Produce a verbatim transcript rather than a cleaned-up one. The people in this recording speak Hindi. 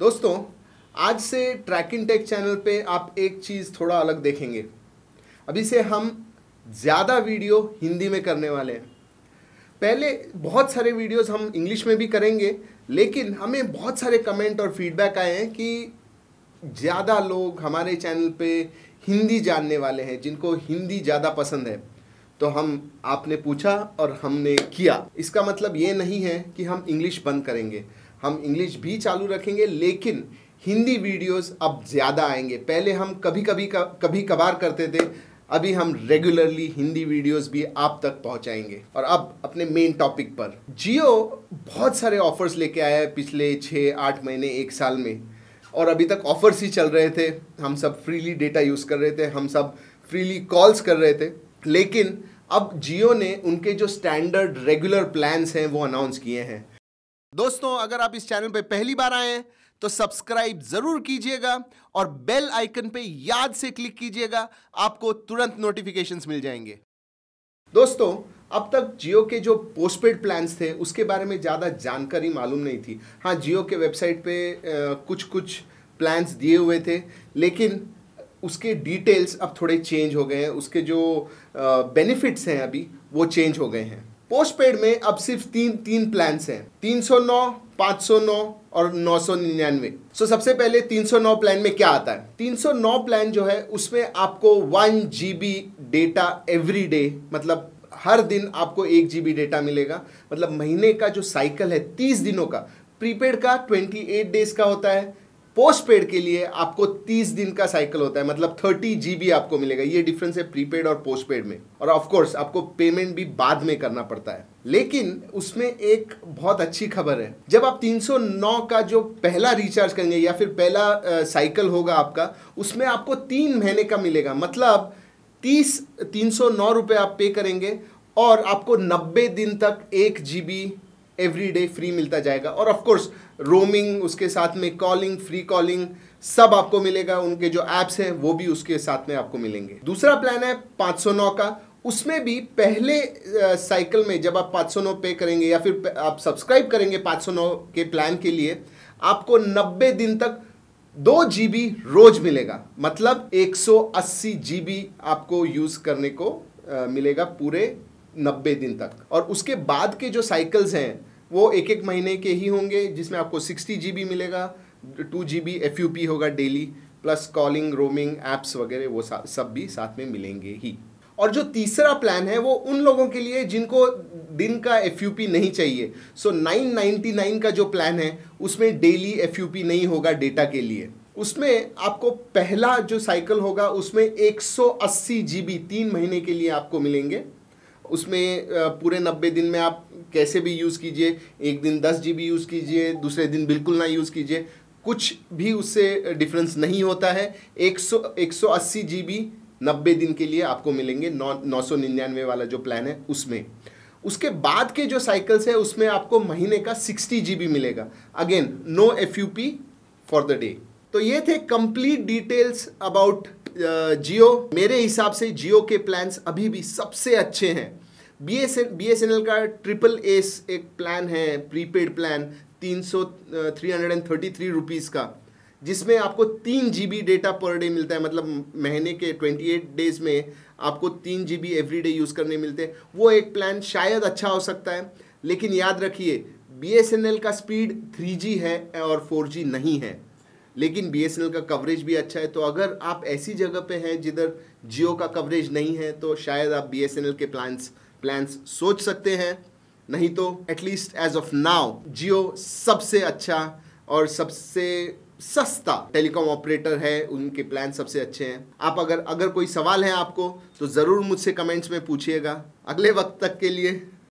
दोस्तों, आज से ट्रैकिंग टेक चैनल पे आप एक चीज़ थोड़ा अलग देखेंगे। अभी से हम ज़्यादा वीडियो हिंदी में करने वाले हैं। पहले बहुत सारे वीडियोस हम इंग्लिश में भी करेंगे, लेकिन हमें बहुत सारे कमेंट और फीडबैक आए हैं कि ज़्यादा लोग हमारे चैनल पे हिंदी जानने वाले हैं, जिनको हिंदी ज़्यादा पसंद है। तो हम आपने पूछा और हमने किया। इसका मतलब ये नहीं है कि हम इंग्लिश बंद करेंगे, हम इंग्लिश भी चालू रखेंगे, लेकिन हिंदी वीडियोस अब ज़्यादा आएंगे। पहले हम कभी कभी कभी कभार करते थे, अभी हम रेगुलरली हिंदी वीडियोस भी आप तक पहुंचाएंगे। और अब अपने मेन टॉपिक पर, जियो बहुत सारे ऑफर्स लेके आया है पिछले छः आठ महीने एक साल में, और अभी तक ऑफर्स ही चल रहे थे। हम सब फ्रीली डेटा यूज़ कर रहे थे, हम सब फ्रीली कॉल्स कर रहे थे, लेकिन अब जियो ने उनके जो स्टैंडर्ड रेगुलर प्लान्स हैं वो अनाउंस किए हैं। दोस्तों, अगर आप इस चैनल पे पहली बार आए हैं तो सब्सक्राइब जरूर कीजिएगा और बेल आइकन पे याद से क्लिक कीजिएगा, आपको तुरंत नोटिफिकेशंस मिल जाएंगे। दोस्तों, अब तक जियो के जो पोस्टपेड प्लान्स थे उसके बारे में ज़्यादा जानकारी मालूम नहीं थी। हाँ, जियो के वेबसाइट पे आ, कुछ कुछ प्लान्स दिए हुए थे, लेकिन उसके डिटेल्स अब थोड़े चेंज हो गए हैं। उसके जो बेनिफिट्स हैं अभी वो चेंज हो गए हैं। पोस्टपेड में अब सिर्फ तीन तीन प्लान्स हैं, तीन सौ नौ, पाँच सौ नौ और नौ सौ निन्यानवे। सो सबसे पहले तीन सौ नौ प्लान में क्या आता है? तीन सौ नौ प्लान जो है उसमें आपको one GB data every day, मतलब हर दिन आपको एक जीबी डेटा मिलेगा। मतलब महीने का जो साइकिल है तीस दिनों का, प्रीपेड का अट्ठाईस डेज का होता है, पोस्टपेड के लिए आपको तीस दिन का साइकिल होता है, मतलब तीस जीबी आपको मिलेगा। ये डिफरेंस है प्रीपेड और पोस्टपेड में। और ऑफ कोर्स आपको पेमेंट भी बाद में करना पड़ता है। लेकिन उसमें एक बहुत अच्छी खबर है, जब आप तीन सौ नौ का जो पहला रिचार्ज करेंगे या फिर पहला साइकिल होगा आपका, उसमें आपको तीन महीने का मिलेगा। मतलब तीस तीन सौ नौ रुपये आप पे करेंगे और आपको नब्बे दिन तक एक जीबी एवरी डे फ्री मिलता जाएगा। और ऑफ कोर्स रोमिंग, उसके साथ में कॉलिंग, फ्री कॉलिंग सब आपको मिलेगा। उनके जो ऐप्स हैं वो भी उसके साथ में आपको मिलेंगे। दूसरा प्लान है पाँच सौ नौ का। उसमें भी पहले साइकिल में जब आप पाँच सौ नौ पे करेंगे या फिर आप सब्सक्राइब करेंगे पाँच सौ नौ के प्लान के लिए, आपको नब्बे दिन तक दो जीबी रोज मिलेगा। मतलब एक सौ अस्सी जीबी आपको यूज करने को आ, मिलेगा पूरे नब्बे दिन तक। और उसके बाद के जो साइकिल्स हैं वो एक एक महीने के ही होंगे, जिसमें आपको साठ जीबी मिलेगा, two GB F U P होगा daily, plus calling, roaming, apps वगैरह वो सब भी साथ में मिलेंगे ही। और जो तीसरा प्लान है वो उन लोगों के लिए जिनको दिन का एफ यू पी नहीं चाहिए। सो नाइन नाइन्टी नाइन का जो प्लान है उसमें डेली एफ यू पी नहीं होगा डेटा के लिए। उसमें आपको पहला जो साइकिल होगा उसमें एक सौ अस्सी जीबी तीन महीने के लिए आपको मिलेंगे। उसमें पूरे नब्बे दिन में आप कैसे भी यूज़ कीजिए, एक दिन दस जीबी यूज़ कीजिए, दूसरे दिन बिल्कुल ना यूज़ कीजिए, कुछ भी उससे डिफरेंस नहीं होता है। एक सौ एक सौ अस्सी जीबी नब्बे दिन के लिए आपको मिलेंगे नौ नौ सौ निन्यानवे वाला जो प्लान है उसमें। उसके बाद के जो साइकिल्स है उसमें आपको महीने का सिक्सटी जीबी मिलेगा। Again no F U P for the day. तो ये थे कंप्लीट डिटेल्स अबाउट जियो। मेरे हिसाब से जियो के प्लान्स अभी भी सबसे अच्छे हैं। B S B S N L का ट्रिपल एस एक प्लान है, प्रीपेड प्लान तीन सौ three hundred and thirty three rupees का, जिसमें आपको तीन जीबी डेटा पर डे मिलता है। मतलब महीने के अट्ठाईस डेज में आपको तीन जीबी एवरी डे यूज़ करने मिलते हैं। वो एक प्लान शायद अच्छा हो सकता है, लेकिन याद रखिए बी एस एन एल का स्पीड थ्री जी है और फोर जी नहीं है, लेकिन बी एस एन एल का कवरेज भी अच्छा है। तो अगर आप ऐसी जगह पे हैं जिधर जियो का कवरेज नहीं है तो शायद आप बी एस एन एल के प्लान्स प्लान्स सोच सकते हैं। नहीं तो at least as of now Jio सबसे अच्छा और सबसे सस्ता टेलीकॉम ऑपरेटर है, उनके प्लान सबसे अच्छे हैं। आप अगर अगर कोई सवाल है आपको तो ज़रूर मुझसे कमेंट्स में पूछिएगा। अगले वक्त तक के लिए